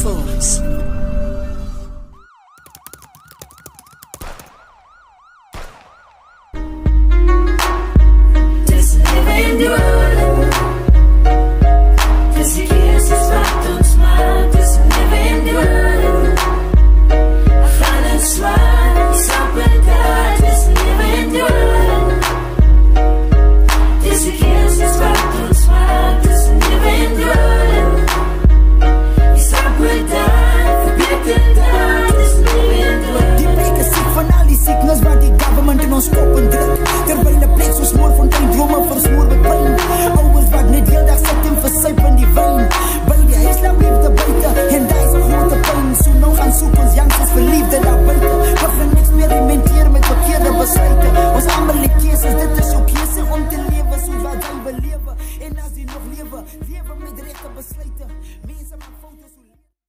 Films. Ons kop en druk, terwyl 'n plek so smoor fontein drome versmoor met pyn. Ouers wat net heeldag sit en versuip in die wyn. By die huislaan liefde buite, en daar is 'n grote pyn. So nou gaan soek ons youngsters vir liefde daar buite. Begin experimenteer met verkeerde besluite. Ons almal het keuses, dit is jou keuse om te lewe soos wat jy wil lewe. En as jy nog lewe, lewe met regte besluite. Mense maak foute so.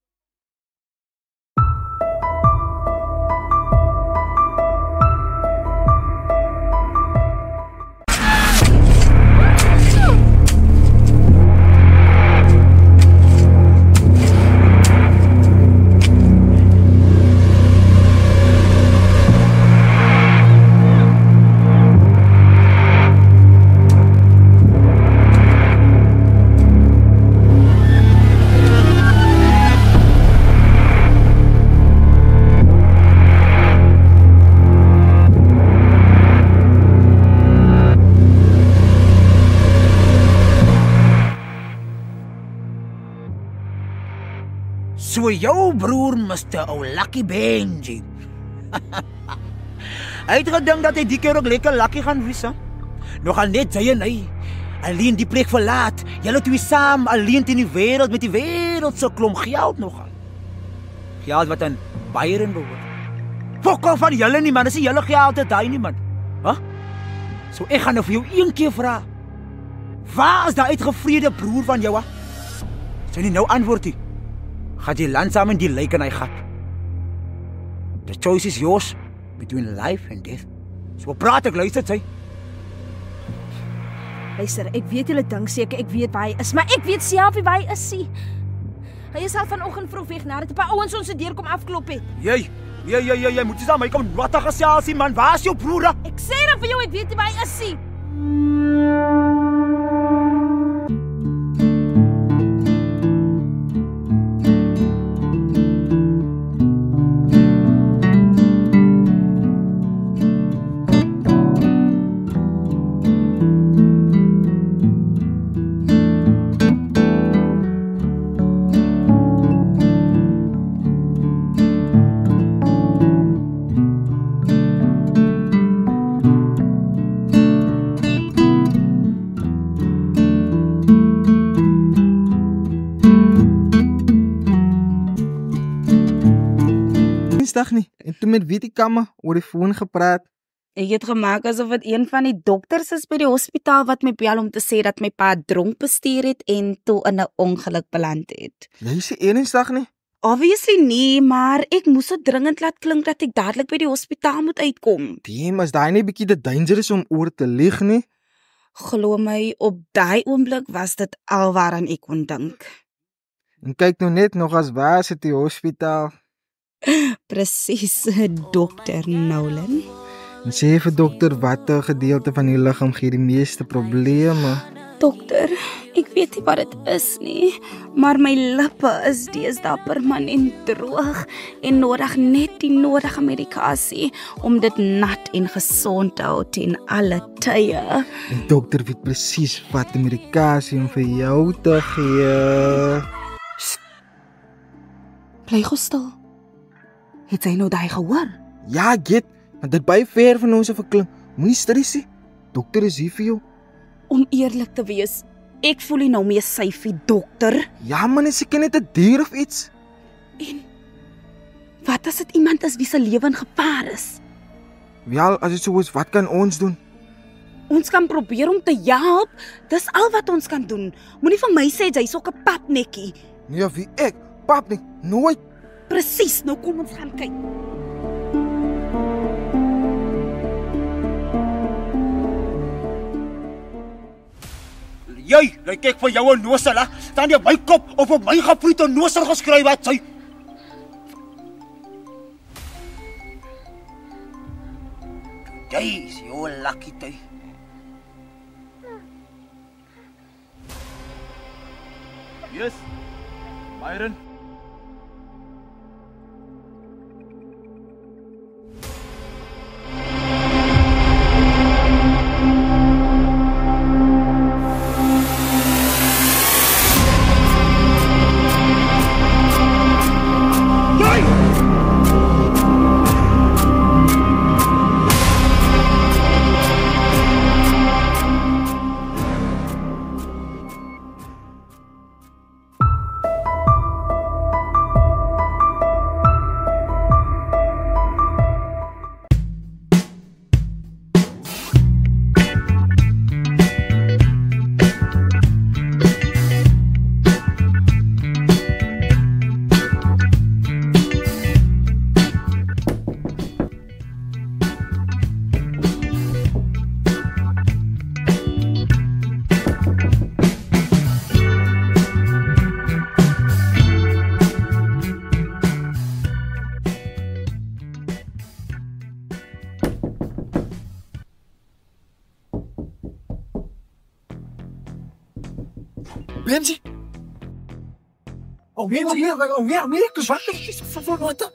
So jou broer Mr. Lucky Benji. Hy het gedink dat hy die keer ook lekker lucky gaan wees, hè? Nou gaan net jy en hy alleen die plek verlaat. Julle twee saam alleen in die wêreld met die wêreld se klomp geld nog aan. Geld wat aan Byron behoort. Fok van julle nie man, dis nie julle geld dit daai nie man. Hæ? So ek gaan nou vir jou een keer vra. Waar is daai uitgevrede broer van jou? Sy nie nou antwoord nie. Gaat jy land saam in die lijk en hy gat. The choice is yours between life and death. So praat ek, luister sy. Luister, ek weet julle dink seker ek weet waar hy is, maar ek weet self nie waar hy is nie. Hy is al vanoggend vroeg weg nadat 'n paar ouens ons se deur kom afklop het. Jy moet jy aan my kom wat gesels man. Waar is jou broer? Ek sê dan vir jou ek weet nie waar hy is nie. Dag nie. En toe met wie die kamme oor die foon gepraat. Ek het gemaak asof dit een van die dokters is by die hospitaal wat my bel om te sê dat my pa dronk bestuur het en toe in 'n ongeluk beland het. Jy sê ernstig nie? Obviously nie, maar ek moes so dringend laat klink dat ek dadelik by die hospitaal moet uitkom. Damn, is daai nie bietjie te dangerous om oor te lieg nie? Glo my, op daai oomblik was dit alwaaraan ek kon dink. En kyk nou net nog as waar sit die hospitaal. Presies, Dr. Nolan. En sê vir dokter watter gedeelte van die liggaam gee die meeste probleme? Dokter, ek weet nie wat dit is nie, maar my lippe is deesdae permanent droog en nodig net die nodige medikasie om dit nat en gesond te hou ten alle tye. En dokter weet presies wat die medikasie om vir jou te gee. Bly gou stil. Het jy nou daai gehoor? Ja, ek weet, want dit baie ver van ons verklink. Moenie stres nie. Dokter is hier vir jou. Om eerlik te wees, ek voel nie nou meer syfie, dokter. Ja, man, is seker net 'n dier of iets. En wat as dit iemand is wie se lewe in gevaar is? Wel, as dit so is, wat kan ons doen? Ons kan probeer om te help. Dis al wat ons kan doen. Moenie vir my sê jy's ook 'n papnekkie. Nee, wie ek? Papnek, nooit. Presies, nou kom ons gaan kyk. Jy, kyk vir jou 'n nosel, hè. Staan jy op my kop of op my gefriete nosel geskryf wat sy? Jy is jou lucky day. Yes. Myron. Benji! Oh, Benji, mira, que zwart is van wat?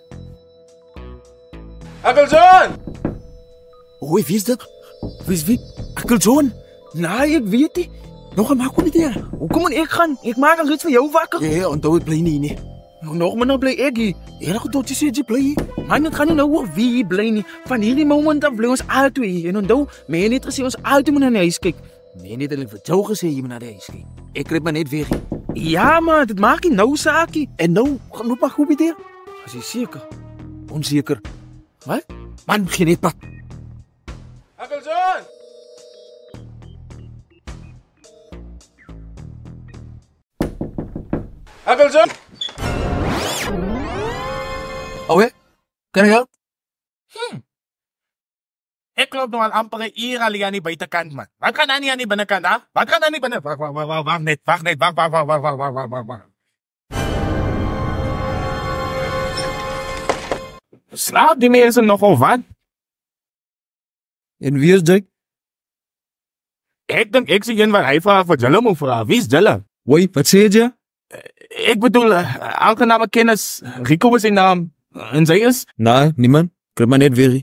Uncle John! Oei, wie is dit? Wie? Uncle John? Nee, ek weet nie. Nog 'n maak nie daar. Hoekom moet ek gaan? Ek maak al iets vir jou wakker. Ja, onthou ek bly nie. Nog maar nou bly ek hier. Enige tot jy sê jy bly hier. Man, dit gaan nie nou oor wie hier bly nie. Van hierdie moment af bly ons altyd hier. En onthou, my net gesê ons altyd moet na die huis kyk. Nee, net hulle vir jou gesê jy moet na die huis kyk. Ek kry maar net weer hier. Ja, maar dit maak nie nou saakie. En nou, gaan loop maar goed met jou. As jy seker. Onseker. Wat? Man, geen net pad. Uncle John! Uncle John! Oké, kan ik helpen? Ik loop nog al amper een uur al aan die buitenkant, man. Wat gaan dan niet aan die binnenkant, hè? Wat gaan dan niet binnen? Wacht net. Wacht. Slaap die mensen nog of wat? En wie is Jake? Ik denk, ik zie een waar hij vraagt wat Jelle moet vragen. Wie is Jelle? Woi, wat zei je? Ik bedoel, aangename kennis. Rico is zijn naam. En zij is? Nee, niemand. Ik heb maar net weer.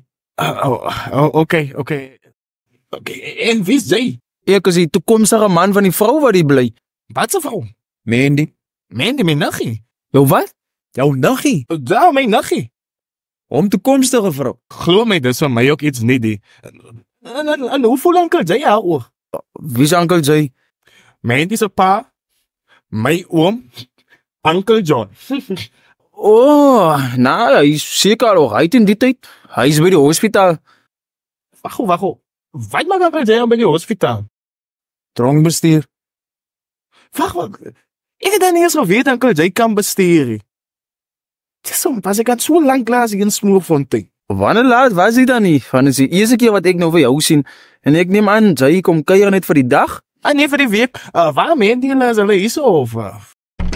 Oké. En wie is zij? Ik is die toekomstige man van die vrouw waar die blij. Wat is vrouw? Mandy. Mandy, mijn nachie. Jou wat? Jouw nachie? Ja, mijn nachie. Om toekomstige vrouw. Geloof mij, dat is van mij ook iets niet. En hoeveel Uncle Jay al? Wie is Uncle Jay? Mandy zijn pa. Mijn oom. Uncle John. Oh, nou, hij is zeker al uit in die tijd. Hij is bij de hospitaal. Wacht. Wat maakt Uncle Jay bij die hospitaal? Dronkbestuur. Wacht. Ik heb dan niet eens geweten Uncle Jay kan besturen. Pas ik had zo lang klaar in Smoorfontein. Wanneer laat was hij dan niet? Van is de eerste keer wat ik nou voor jou zie. En ik neem aan, Jay komt keieren net voor die dag? Ah, nee, voor die week. Waarom heen die hulle is over?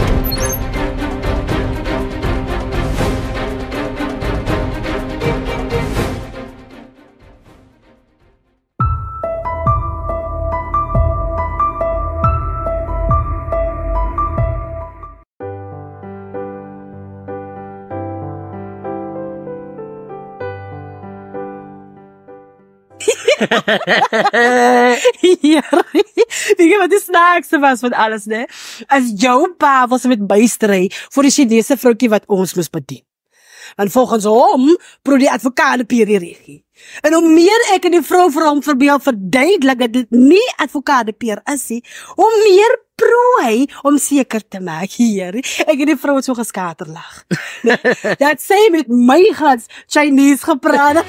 Ja, weet je wat de snaakste was van alles, né? Als jouw pa was met bijsterij voor de Chinese vrouwtje wat ons moest bedienen. En volgens hem probeerde die advocaat de regie. En hoe meer ik en die vrouw voor hem verduidelijk dat dit niet advocaat de is, hoe meer probeer hij om zeker te maken hier. Ik en die vrouw zo geskaterlag. Dat zij met mijn glans Chinese gepraat.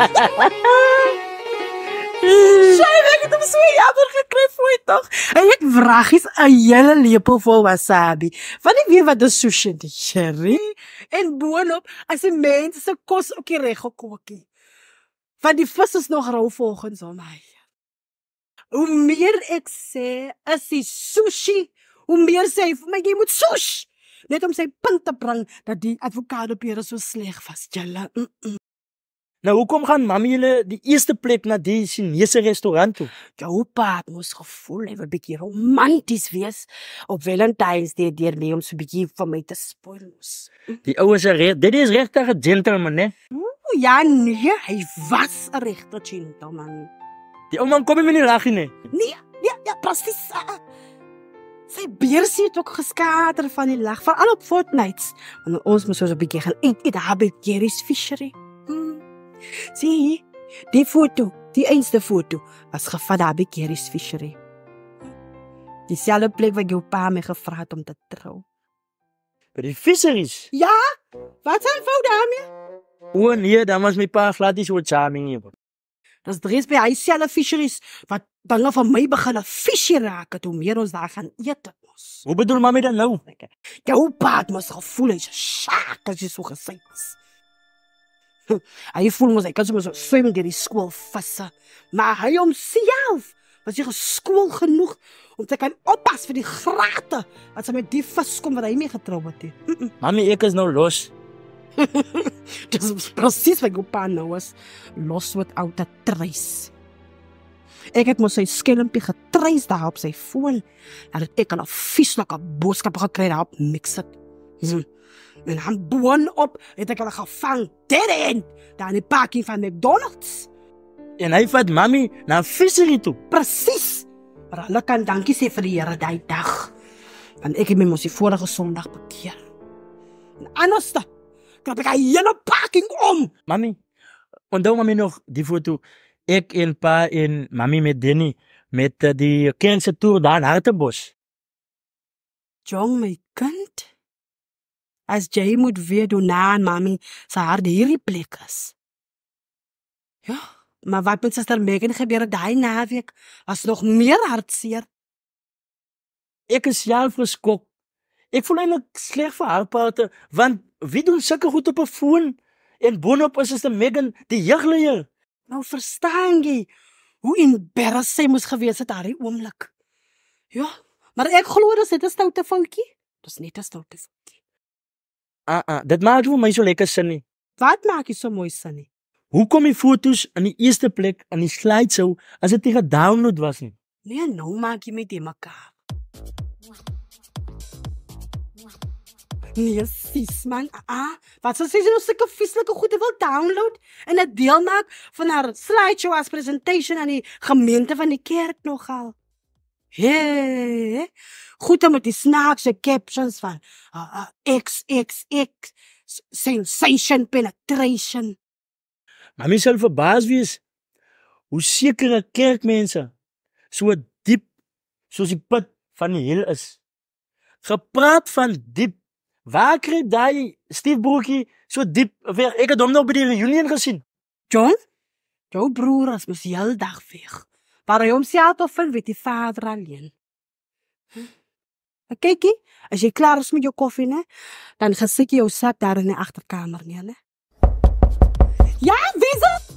Zij weet het om zo jammer gekleed voor je toch? En ik vraag eens een hele lepel vol wasabi. Van die weer wat de sushi de sherry. En bovenop, als die mensen zijn kost ook hier recht gekookt. Van die vis is nog rauw volgens mij. Hoe meer ek sê, is die sushi. Hoe meer sê hy vir my, jy moet sush. Net om sy punt te bring, dat die avokadopere so sleg was, julle. Nou, hoekom gaan mami julle die eerste plek na die Chinese restaurant toe? Jou pa het mos gevoel, hy wil bietjie romanties wees, op Valentine's Day deur my om so bietjie vir my te spoil mos. Die ouwe is dit is regtig 'n gentleman, hè? Ja, nee, hy was 'n regte gentleman. Die ou man kom nie met die laggie, nee. Nee, ja, presies. Sy beersie het ook geskater van die lag, veral op Fortnights. Want ons moes so 'n bietjie gaan eet daar by Jerry's Fishery. Sien, die foto, die einste foto, was gevat daar by Jerry's Fishery. Dieselfde plek waar jou pa my gevra het om te trou. By die fisheries. Ja, wat zijn fout daarmee? O nee, dan was my pa glad nie so charming nie. Dat is dries by hy selfe fisheries, wat dinge van my begin 'n visie raak, het, hoe meer ons daar gaan eet. Hoe bedoel mami dan nou? Jou pa het mos gevoel, hy's 'n shark, as jy so gesê is. Hy voel mos, hy kan so swem deur die skool visse, maar hy homself was nie geskool genoeg om te kan oppas vir die grate wat sy met die vis kom wat hy mee getrou het. Mami, ek is nou los. Dis presies wat jou pa nou was, los met oude treis. Ek het mos sy skelmpie getreis daar op sy foon, dat ek al 'n vieslike boodskap gekry daar op Mixit. En han boonop het ek al gevang, dead end, daar in die parking van McDonald's. En hy vat mami na 'n fishery toe. Presies, maar hulle kan dankie sê vir die Here daai dag, want ek het my mos die vorige Sondag bekeer. En anderste, krap ek 'n hele parking om. Mami, onthou mami nog die foto, ek en pa en mami met Denny, met die Kernse toer daar in Hartenbos. Jong, my kind, as jy moet weer doen na en mami sy hart hierdie plek is. Ja, maar wat met suster Megan gebeur daai naweek, was nog meer hartseer. Ek is self geskok. Ek voel eintlik sleg vir haar paate, want wie doen sulke goed op 'n foon? En boonop is suster Megan die jeugleier. Nou verstaan jy hoe embarrassed sy moes gewees het daardie oomblik. Ja, maar ek glo dit is 'n stoute foutjie. Dis net 'n stoute foutjie. Dit maak vir my so lekker sin nie. Wat maak jy so mooi sin nie? Hoekom die foto's in die eerste plek in die slideshow as dit nie gedownload was nie? Nee, nou maak jy met die mekaar. Nee, sis man, wat sal sy nou sulke vieslike goede wil download en dit deel maak van haar slideshow as presentation aan die gemeente van die kerk nogal. Hey, goed met die snaakse captions van XXX sensation penetration. Mami sal verbaas wees hoe sekere kerkmense so diep soos die put van die hel is. Gepraat van diep. Waar kry daai Steve broekie so diep weg? Ek het hom nog by die reunion gesien. John, jou broer is mos die hele dag weg. Waar hy homself bevind, weet die vader alleen. Kykie, as jy klaar is met jou koffie, ne, dan gesit jy jou sak daar in die agterkamer neer, ne? Ja, wie is dit?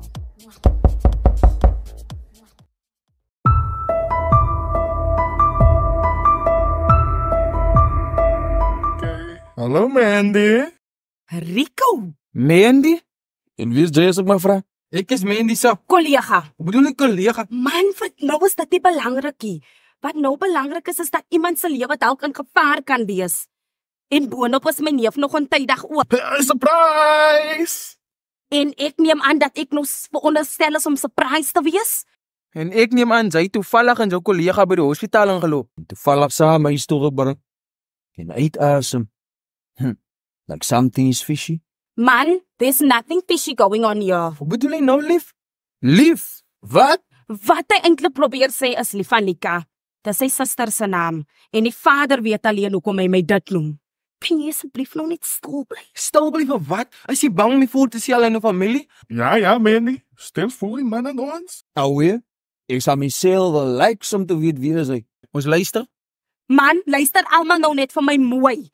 Hallo Mandy. Rico, Mandy? En wie is jy as ek mag vra? Ek is Mandy se Kollega, Hoe bedoel ek kollega? man, wat nou is dit nie belangrikie. Wat nou belangrik is dat iemand se lewe dalk in gevaar kan wees. En boonop is my neef nog ontydig ook. Surprise! En ek neem aan dat ek nog veronderstel is om surprise te wees. En ek neem aan sy toevallig en jou kollega by die hospitaal ingeloop. Toevallig saam my storie bring. En uitasem. Like something is fishy. Man, there's nothing fishy going on here. Hoe bedoel jy nou lief? Lief? Wat? Wat hy eintlik probeer sê is Lifanika. Dis sy suster se naam. En die vader weet alleen hoekom hy my dit noem. Kan jy asseblief nou net stil bly? Stil bly vir wat? Is jy bang om voor te sê aan 'n familie? Ja, Mandy. Stel voor die man aan ons. Alweer? Ek sal myself wel like om te weet wie is hy. Ons luister. Man, luister almal nou net vir my mooi.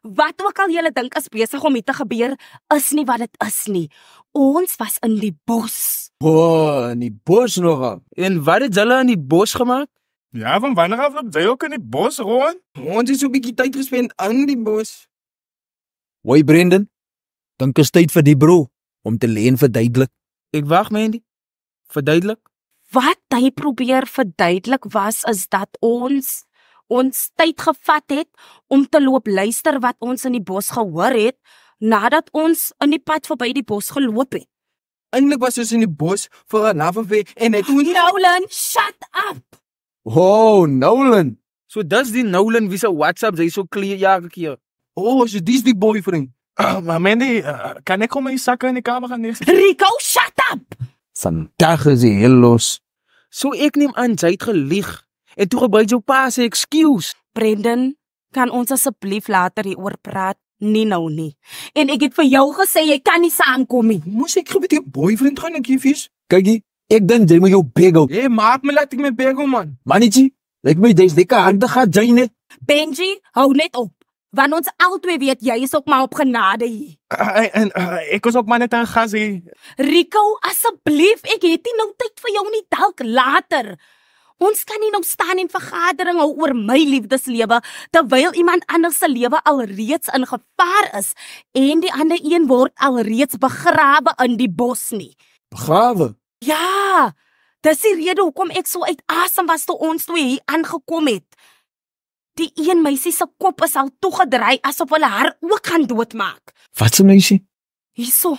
Wat ook al julle dink is besig om hier te gebeur, is nie wat dit is nie. Ons was in die bos. In die bos nogal. En wat het julle in die bos gemaak? Ja, van wanneer af loop jy ook in die bos rond? Ons het so 'n bietjie tyd gespend in die bos. Hoi Brendan. Dink is tyd vir die bro om te leen verduidelik. Ek wag, Mandy. Verduidelik. Wat hy probeer verduidelik was is dat ons tyd gevat het om te loop luister wat ons in die bos gehoor het nadat ons in die pad verby die bos geloop het. Eintlik was ons in die bos vir 'n halfwe en het toe Nolan, shut up. Nolan. So dis die Nolan wie se WhatsApp jy so clear jare keer. So dis die boyfriend. Maar Mandy, kan ek kom my sakke in die kamer gaan neersit? Rico, shut up. Vandag is hy heel los. So ek neem aan jy het gelieg en toe gebruik jou pa se excuse. Brendan, kan ons asseblief later hieroor praat? Nie nou nie. En ek het vir jou gesê jy kan nie saamkom nie. Moes ek met jou boyfriend gaan ek vies? Kykie, ek dink jy moet jou bagel. Maak my laat ek my bagel man. Manetjie, ek weet jy's lekker handig gaan jy net. Benji, hou net op. Want ons albei weet jy is ook maar op genade hier. En ek was ook maar net aan gas hier. Rico, asseblief, ek het nie nou tyd vir jou nie, dalk later. Ons kan nie nou staan en vergadering hou oor my liefdeslewe terwyl iemand anders se lewe alreeds in gevaar is en die ander een word alreeds begrawe in die bos nie. Begrawe? Ja, dis die rede hoekom ek so uit asem was toe ons hier aangekom het. Die een meisie se kop is al toegedraai asof hulle haar ook gaan doodmaak. Wat 'n meisie? Hierso.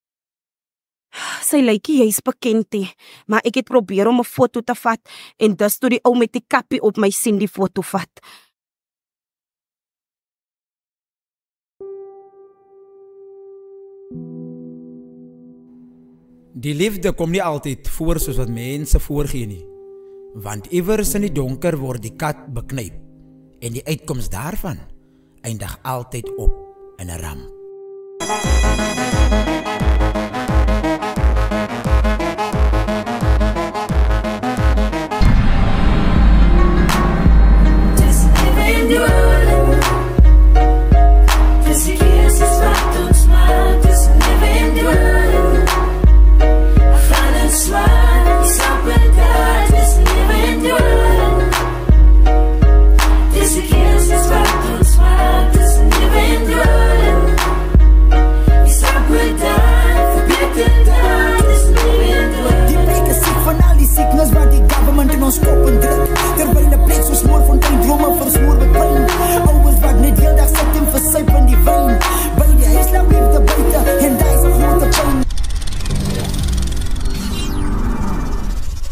Sy lykie jy's bekend nie, maar ek het probeer om 'n foto te vat en dus toe die ou met die kappie op my sien die foto vat. Die liefde kom nie altyd voor soos wat mense voorgee nie. Want iewers in die donker word die kat beknyp en die uitkoms daarvan eindig altyd op in 'n ramp.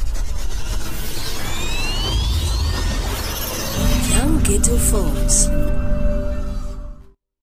Ghetto Phones.